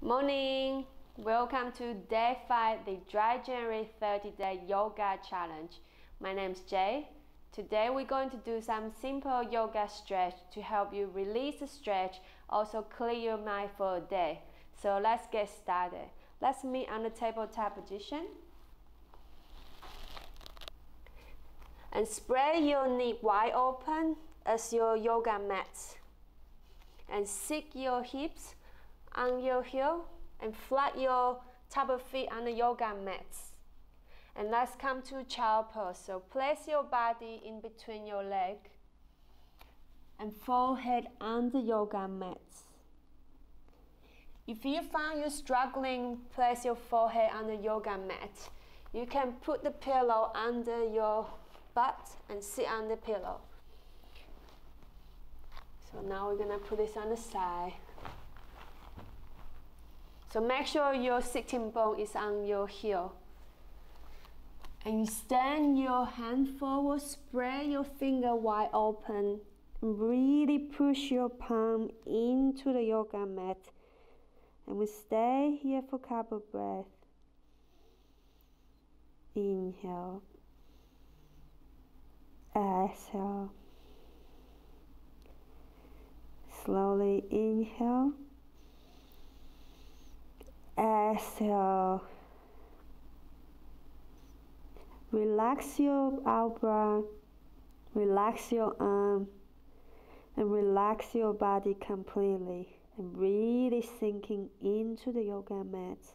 Morning! Welcome to Day 5, the Dry January 30-day yoga challenge. My name is Jay. Today we're going to do some simple yoga stretch to help you release the stretch, also clear your mind for a day. So let's get started. Let's meet on the tabletop position. And spread your knee wide open as your yoga mat. And sit your hips on your heel and flat your top of feet on the yoga mats. And let's come to child pose. So place your body in between your leg and forehead on the yoga mats. If you find you're struggling, place your forehead on the yoga mat. You can put the pillow under your butt and sit on the pillow. So now we're gonna put this on the side. So make sure your sitting bone is on your heel. And you stand your hand forward, spread your finger wide open. Really push your palm into the yoga mat. And we stay here for a couple of breaths. Inhale. Exhale. Slowly inhale. Exhale. Relax your eyebrow, relax your arm, and relax your body completely. And really sinking into the yoga mat.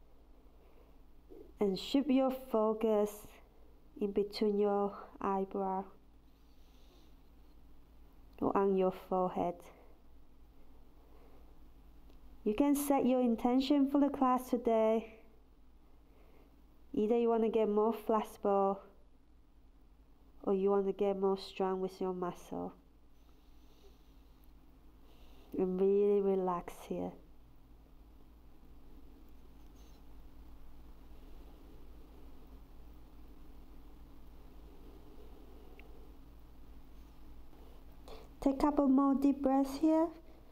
And shift your focus in between your eyebrow or on your forehead. You can set your intention for the class today. Either you want to get more flexible or you want to get more strong with your muscle. And really relax here. Take a couple more deep breaths here.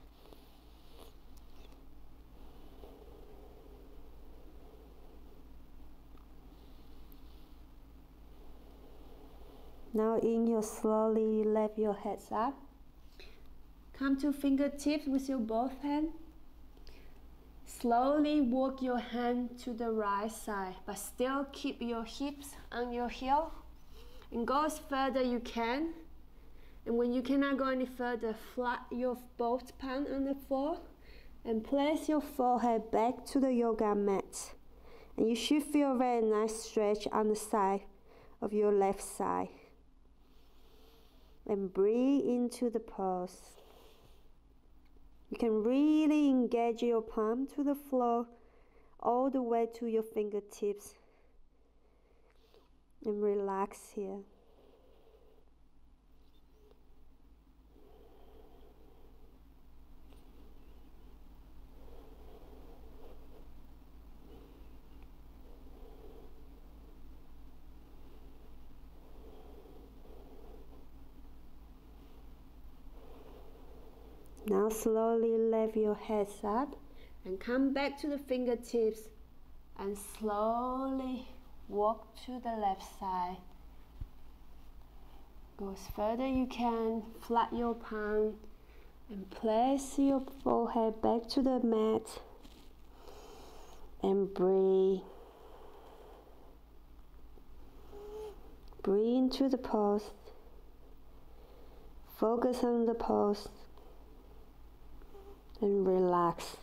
Now inhale, slowly lift your heads up. Come to fingertips with your both hands. Slowly walk your hand to the right side, but still keep your hips on your heel. And go as further you can. And when you cannot go any further, flat your both palms on the floor and place your forehead back to the yoga mat. And you should feel a very nice stretch on the side of your left side. And breathe into the pose. You can really engage your palm to the floor all the way to your fingertips. And relax here. Now slowly lift your heads up and come back to the fingertips and slowly walk to the left side. Go as further you can, flat your palm and place your forehead back to the mat and breathe. Breathe into the pose. Focus on the pose. And relax.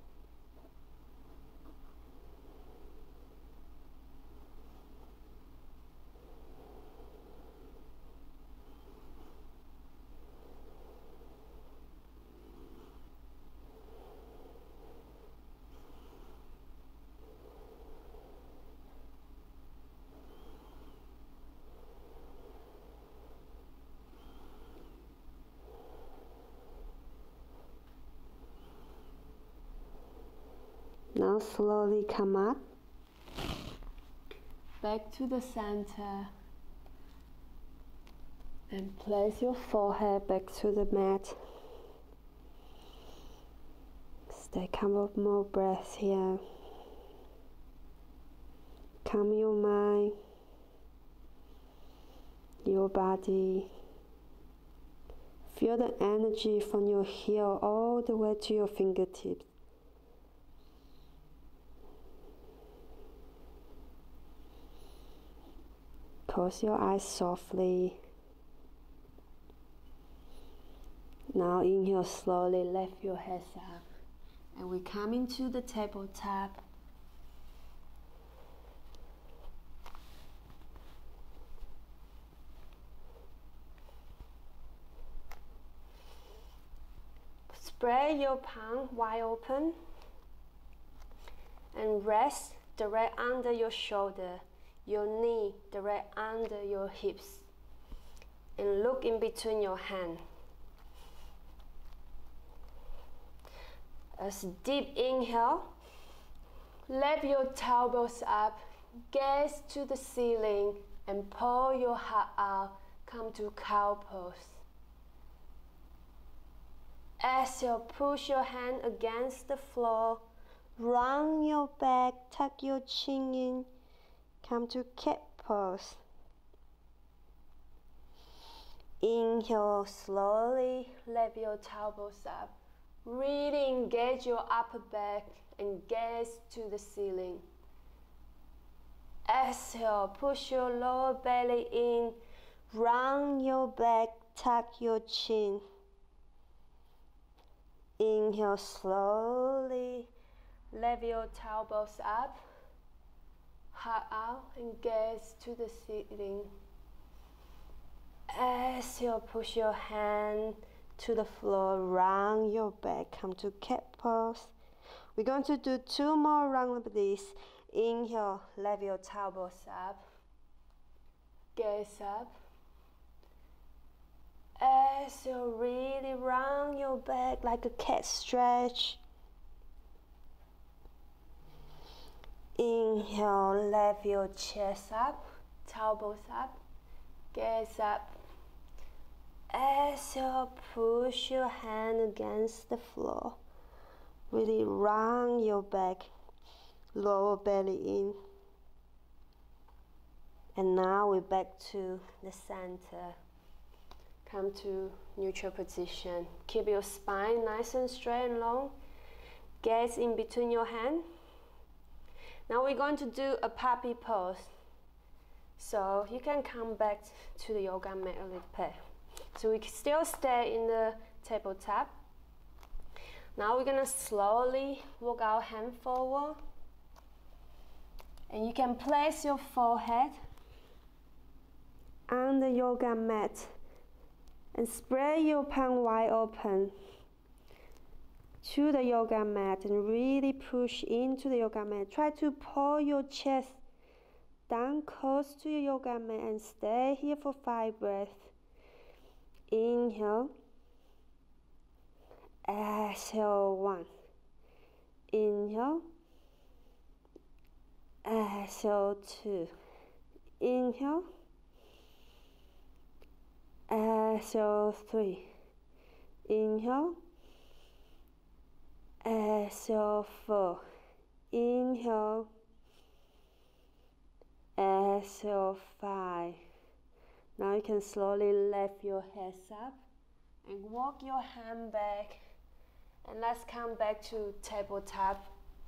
Now slowly come up, back to the center, and place your forehead back to the mat. Take a couple more breaths here. Calm your mind, your body. Feel the energy from your heel all the way to your fingertips. Close your eyes softly. Now inhale slowly, lift your head up. And we come into the tabletop. Spread your palm wide open and rest direct under your shoulder, your knee direct under your hips, and look in between your hands. As deep inhale, lift your tailbones up, gaze to the ceiling, and pull your heart out. Come to cow pose. Exhale, push your hand against the floor, round your back, tuck your chin in, come to cat pose. Inhale, slowly lift your tailbones up. Really engage your upper back and gaze to the ceiling. Exhale, push your lower belly in, round your back, tuck your chin. Inhale slowly, lift your tailbones up, heart out and gaze to the ceiling. Exhale, push your hand to the floor, round your back, come to cat pose. We're going to do 2 more rounds of this. Inhale, lift your tailbones up, gaze up. Exhale, really round your back like a cat stretch. Inhale, lift your chest up, tailbones up, gaze up. Exhale, push your hand against the floor. Really round your back, lower belly in. And now we're back to the center. Come to neutral position. Keep your spine nice and straight and long. Gaze in between your hands. Now we're going to do a puppy pose. So you can come back to the yoga mat a little bit. So we can still stay in the tabletop. Now we're gonna slowly walk our hand forward. And you can place your forehead on the yoga mat. And spread your palm wide open to the yoga mat and really push into the yoga mat. Try to pull your chest down close to your yoga mat and stay here for 5 breaths. Inhale. Exhale, 1. Inhale. Exhale, 2. Inhale. Exhale, 3. Inhale. Exhale, 4. Inhale. Exhale, 5. Now you can slowly lift your heads up and walk your hand back. And let's come back to tabletop.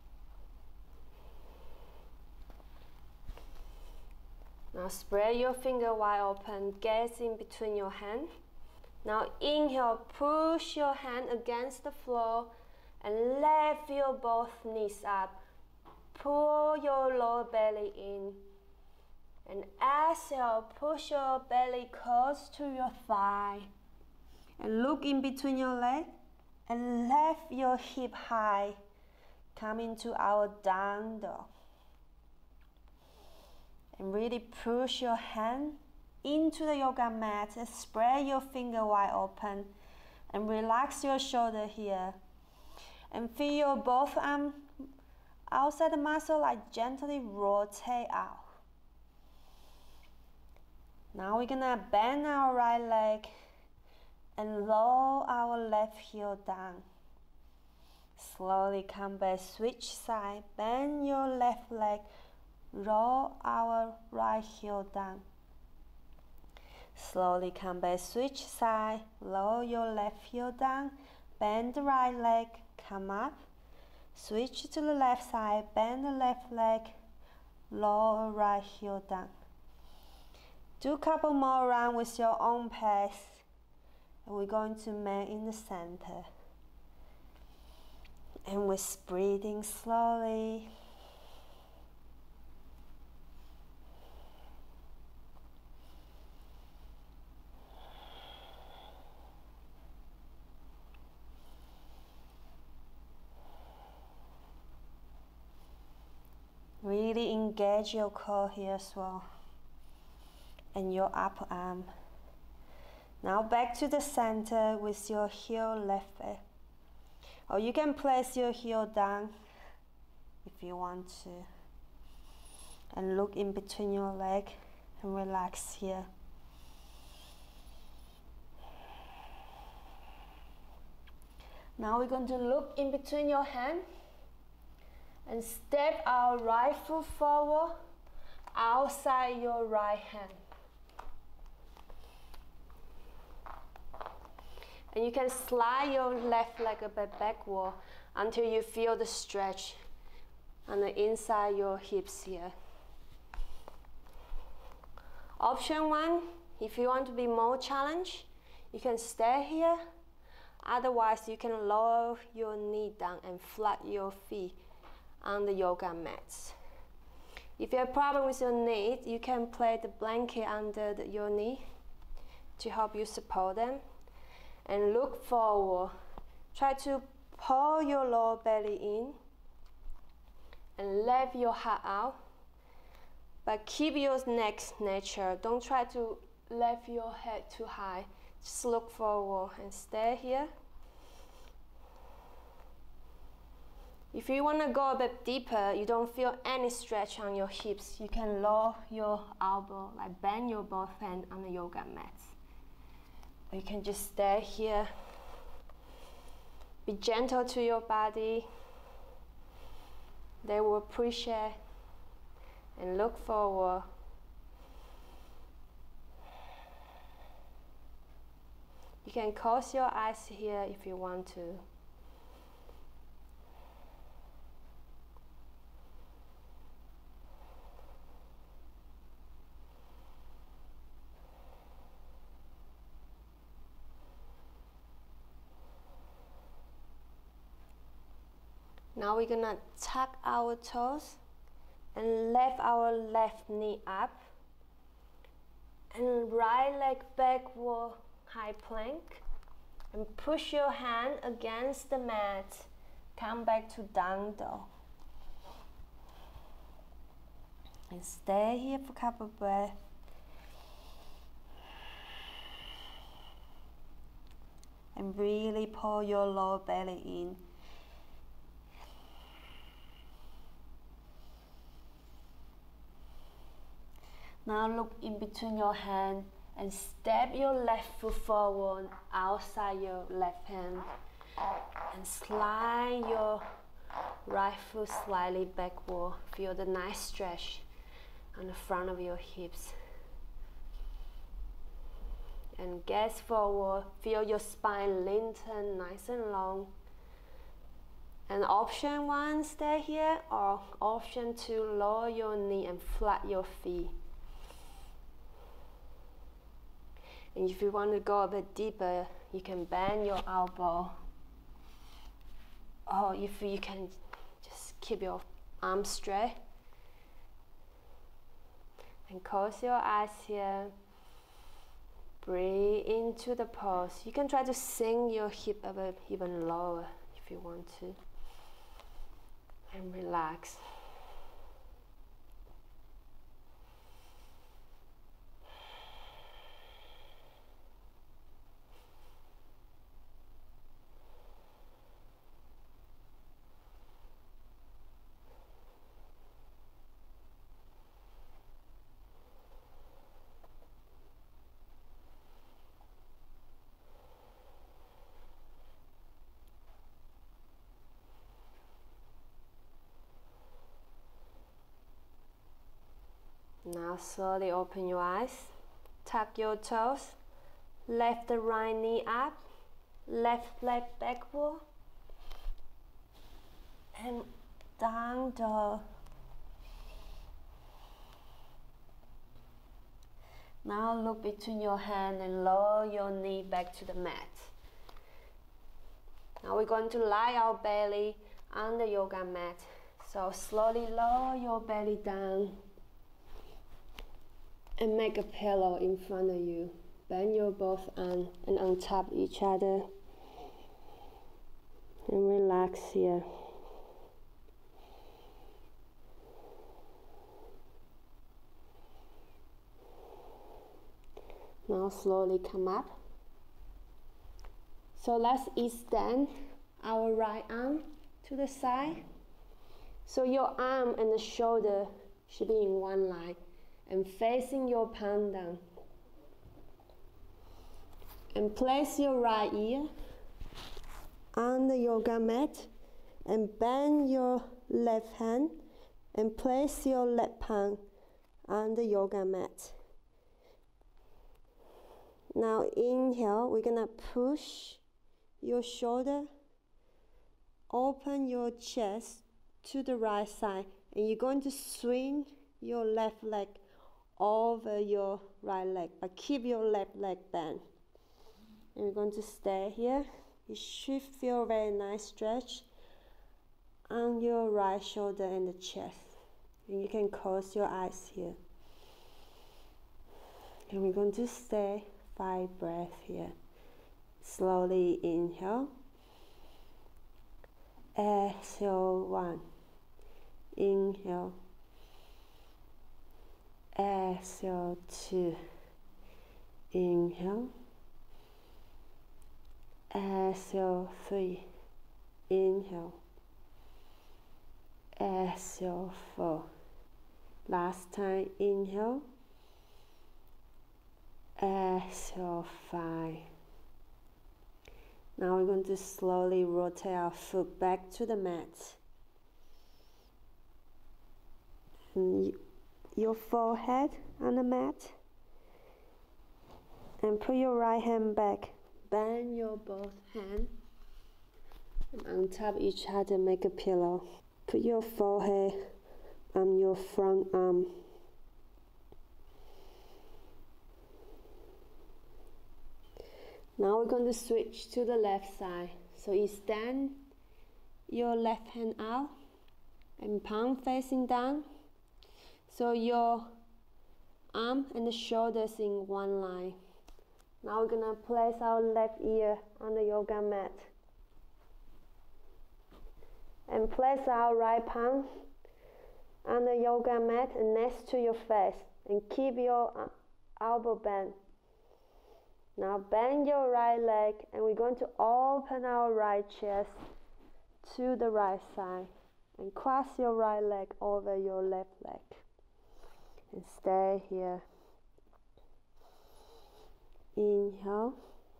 Now spread your finger wide open, gaze in between your hands. Now inhale, push your hand against the floor and lift your both knees up. Pull your lower belly in. And exhale, push your belly close to your thigh. And look in between your legs and lift your hip high. Come into our down dog. And really push your hand into the yoga mat and spread your finger wide open and relax your shoulder here. And feel your both arms outside the muscle, like gently rotate out. Now we're gonna bend our right leg and lower our left heel down. Slowly come back, switch side, bend your left leg, roll our right heel down. Slowly come back, switch side, lower your left heel down, bend the right leg, come up, switch to the left side, bend the left leg, lower right heel down. Do a couple more rounds with your own pace, and we're going to land in the center. And we're breathing slowly. Really engage your core here as well, and your upper arm. Now back to the center with your heel left leg. Or you can place your heel down if you want to. And look in between your leg and relax here. Now we're going to look in between your hand and step our right foot forward outside your right hand. And you can slide your left leg a bit backward until you feel the stretch on the inside your hips here. Option 1, if you want to be more challenged, you can stay here. Otherwise, you can lower your knee down and flat your feet on the yoga mats. If you have a problem with your knee, you can place the blanket under your knee to help you support them. And look forward. Try to pull your lower belly in and let your heart out. But keep your neck natural. Don't try to lift your head too high. Just look forward and stay here. If you want to go a bit deeper, you don't feel any stretch on your hips, you can lower your elbow, like bend your both hands on the yoga mat. Or you can just stay here. Be gentle to your body. They will appreciate and look forward. You can close your eyes here if you want to. Now we're gonna tuck our toes and lift our left knee up and right leg backward high plank and push your hand against the mat. Come back to down dog and stay here for a couple of breaths. And really pull your lower belly in. Now look in between your hand and step your left foot forward outside your left hand and slide your right foot slightly backward. Feel the nice stretch on the front of your hips. And gaze forward, feel your spine lengthen nice and long. And option 1, stay here, or option 2, lower your knee and flat your feet. And if you want to go a bit deeper, you can bend your elbow. Or if you can just keep your arms straight. And close your eyes here. Breathe into the pose. You can try to sink your hip a bit even lower if you want to. And relax. Now slowly open your eyes, tuck your toes, left the right knee up, left leg backward, and down dog. Now look between your hand and lower your knee back to the mat. Now we're going to lie our belly on the yoga mat. So slowly lower your belly down and make a pillow in front of you. Bend your both arms and on top of each other. And relax here. Now slowly come up. So let's extend our right arm to the side. So your arm and the shoulder should be in one line and facing your palm down. And place your right ear on the yoga mat and bend your left hand and place your left palm on the yoga mat. Now inhale, we're gonna push your shoulder, open your chest to the right side, and you're going to swing your left leg over your right leg, but keep your left leg bent. And we're going to stay here. You should feel a very nice stretch on your right shoulder and the chest. And you can close your eyes here. And we're going to stay 5 breaths here. Slowly inhale. Exhale 1. Inhale. Exhale 2. Inhale. Exhale 3. Inhale. Exhale 4. Last time, inhale. Exhale 5. Now we're going to slowly rotate our foot back to the mat. And your forehead on the mat. And put your right hand back. Bend your both hands. And on top of each other, make a pillow. Put your forehead on your front arm. Now we're going to switch to the left side. So extend your left hand out and palm facing down. So your arm and the shoulders in one line. Now we're going to place our left ear on the yoga mat. And place our right palm on the yoga mat and next to your face. And keep your elbow bent. Now bend your right leg and we're going to open our right chest to the right side. And cross your right leg over your left leg. And stay here. Inhale.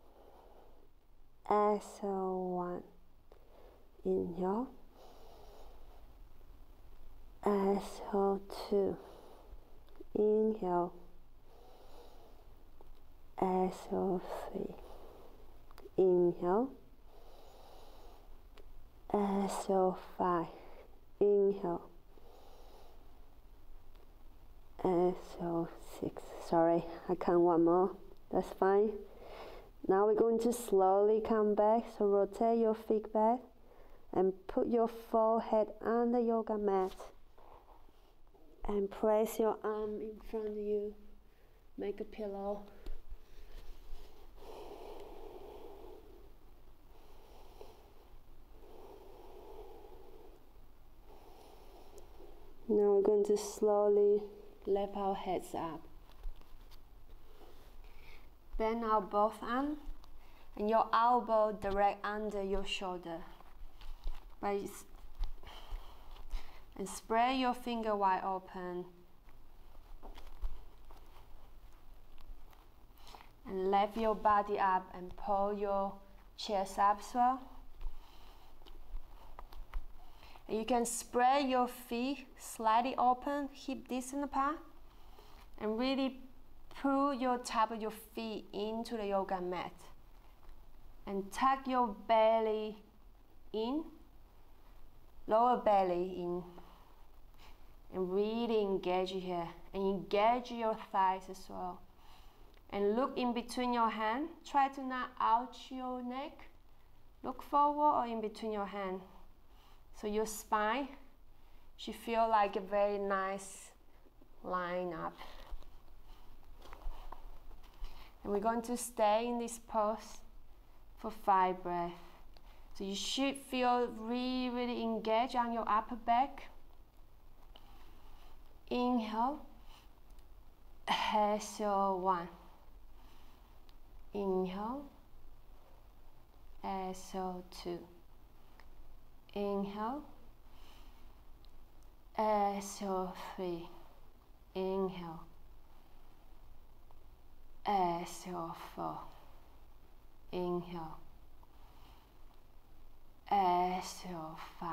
Exhale 1. Inhale. Exhale 2. Inhale. Exhale 3. Inhale. Exhale 5. Inhale. Exhale 6. Sorry, I count one more. That's fine. Now we're going to slowly come back. So rotate your feet back and put your forehead on the yoga mat. And place your arm in front of you. Make a pillow. Now we're going to slowly lift our heads up. Bend our both arms and your elbow direct under your shoulder. And spread your finger wide open. And lift your body up and pull your chest up as well. And you can spread your feet slightly open, hip distance apart. And really pull your top of your feet into the yoga mat. And tuck your belly in, lower belly in. And really engage here. And engage your thighs as well. And look in between your hands. Try to not arch your neck. Look forward or in between your hands. So your spine should feel like a very nice line up. And we're going to stay in this pose for 5 breaths. So you should feel really, really engaged on your upper back. Inhale. Exhale, 1. Inhale. Exhale, 2. Inhale. Exhale, 3. Inhale. Exhale, 4. Inhale. Exhale, 5.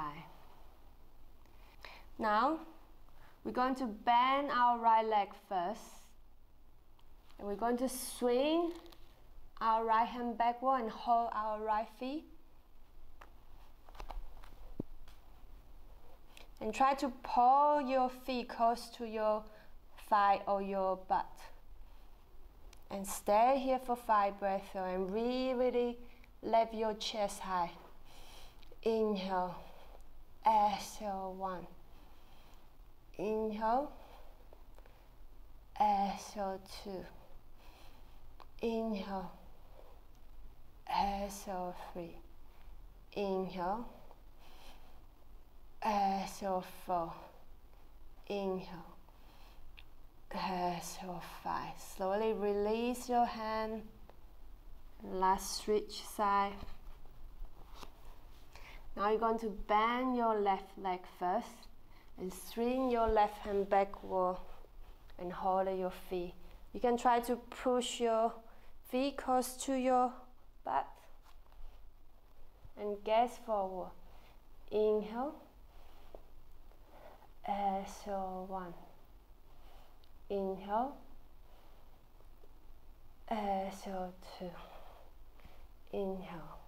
Now, we're going to bend our right leg first. And we're going to swing our right hand backward and hold our right feet. And try to pull your feet close to your thigh or your butt. And stay here for 5 breaths and really lift your chest high. Inhale. Exhale, 1. Inhale. Exhale, 2. Inhale. Exhale, 3. Inhale. Exhale, 4. Inhale. Exhale, 5. Slowly release your hand. Last switch side. Now you're going to bend your left leg first and swing your left hand backward and hold your feet. You can try to push your feet close to your butt and gaze forward. Inhale. Exhale, 1. Inhale. Exhale, 2. Inhale.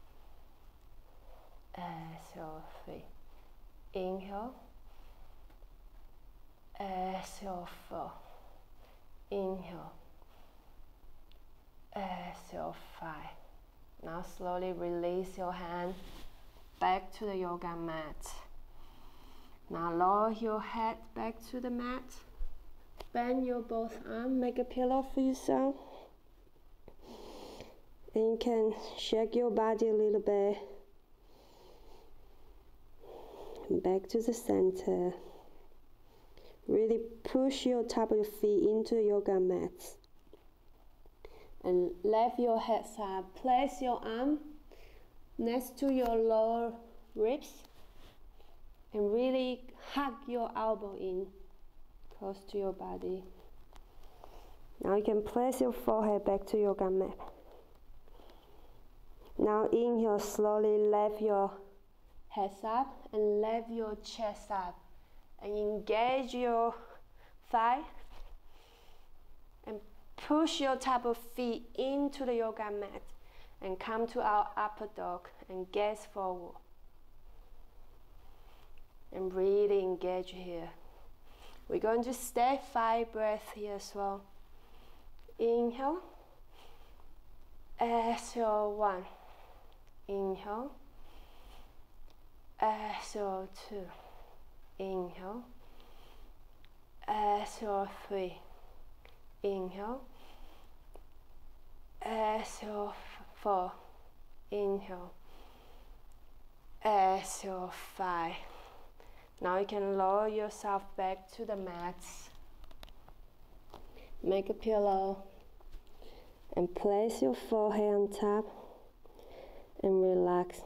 Exhale, 3. Inhale. Exhale, 4. Inhale. Exhale, 5. Now slowly release your hand back to the yoga mat. Now lower your head back to the mat. Bend your both arms, make a pillow for yourself. And you can shake your body a little bit. And back to the center. Really push your top of your feet into the yoga mat. And lift your head up. Place your arm next to your lower ribs. And really hug your elbow in, close to your body. Now you can place your forehead back to yoga mat. Now inhale, slowly lift your head up and lift your chest up. And engage your thigh. And push your top of feet into the yoga mat. And come to our upper dog and gaze forward. And really engage here. We're going to stay 5 breaths here as well. Inhale. Exhale, 1. Inhale. Exhale, 2. Inhale. Exhale, 3. Inhale. Exhale, 4. Inhale. Exhale, 5. Now you can lower yourself back to the mat. Make a pillow and place your forehead on top and relax.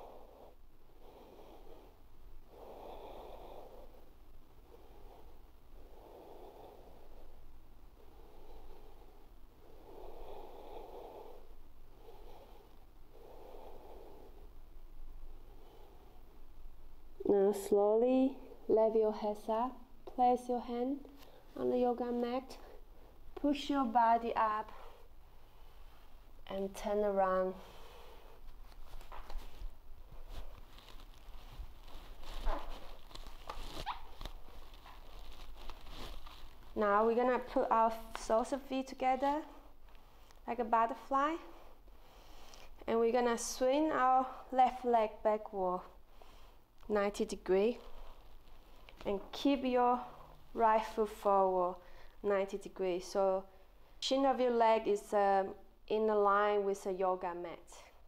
Now slowly lift your head up, place your hand on the yoga mat Push your body up and turn around. Now we're gonna put our soles of feet together like a butterfly, and we're gonna swing our left leg backward 90 degrees and keep your right foot forward 90 degrees. So shin of your leg is in a line with a yoga mat.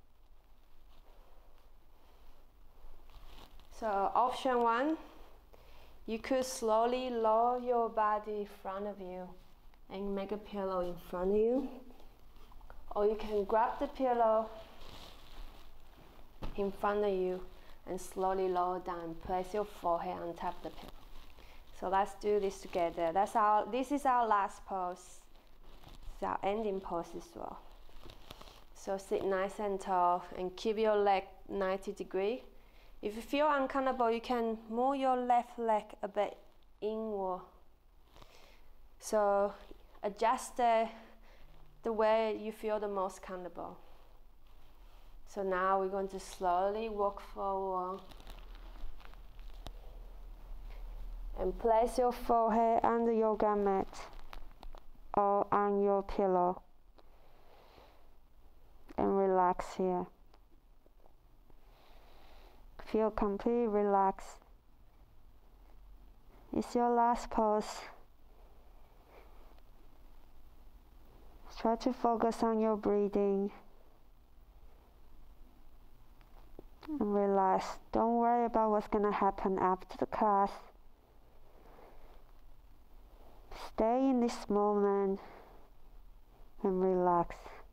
So option one, you could slowly lower your body in front of you and make a pillow in front of you. Or you can grab the pillow in front of you and slowly lower down. Place your forehead on top of the pillow. So let's do this together. This is our last pose. It's our ending pose as well. So sit nice and tall and keep your leg 90 degrees. If you feel uncomfortable, you can move your left leg a bit inward. So adjust the way you feel the most comfortable. So now we're going to slowly walk forward and place your forehead on the yoga mat or on your pillow and relax here. Feel completely relaxed. It's your last pose. Try to focus on your breathing and relax. Don't worry about what's gonna happen after the class. Stay in this moment and relax.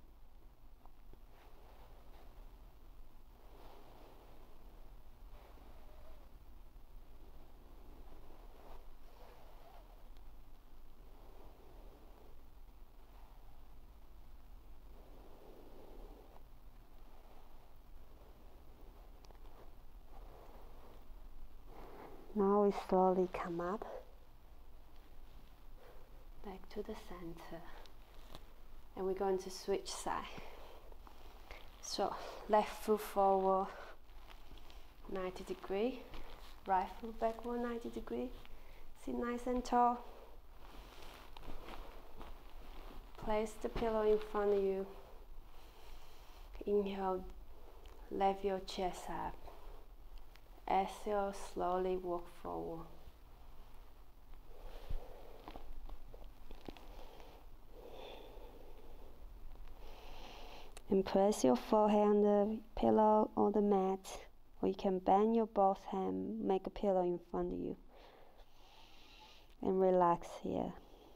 Now we slowly come up, back to the center, and we're going to switch side. So left foot forward 90 degrees, right foot backward 90 degrees. Sit nice and tall. Place the pillow in front of you. Inhale, lift your chest up. Exhale, slowly walk forward. And press your forehead on the pillow or the mat, or you can bend your both hands, make a pillow in front of you, and relax here.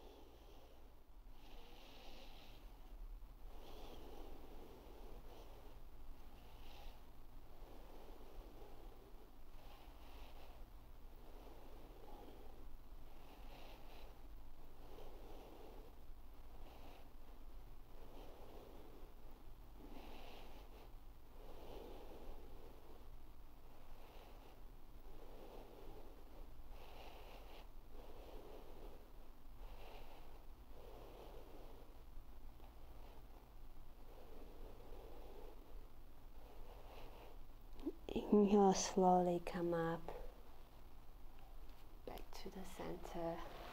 Inhale, slowly come up, back to the center.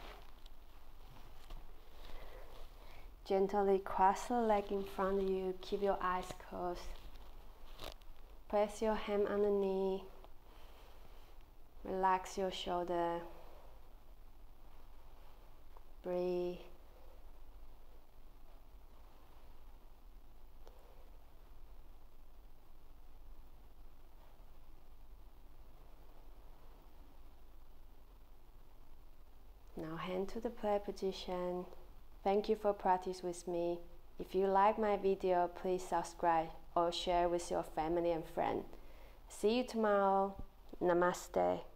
Gently cross the leg in front of you, keep your eyes closed. Press your hand on the knee, relax your shoulder, breathe. Now hand to the prayer position. Thank you for practice with me. If you like my video, please subscribe or share with your family and friends. See you tomorrow. Namaste.